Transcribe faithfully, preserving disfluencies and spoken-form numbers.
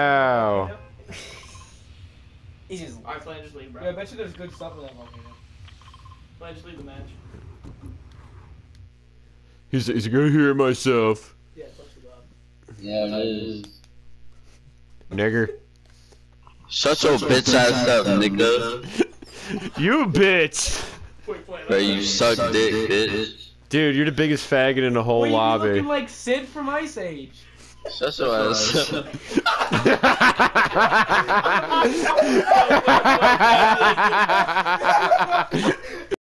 Wow. He's just. Alright, Flan, just leave, bro. Yeah, I bet you there's good stuff in that volcano. Flan, just leave the match. He's, he's gonna hear myself. Yeah, touch the glove. Yeah, it is. Nigger. Shut your bitch ass up, nigga. You bitch! Quick, Flan. Bro, you suck dick, bitch. Dude, you're the biggest faggot in the whole Wait, you be lobby. looking like Sid from Ice Age. Shut your ass up.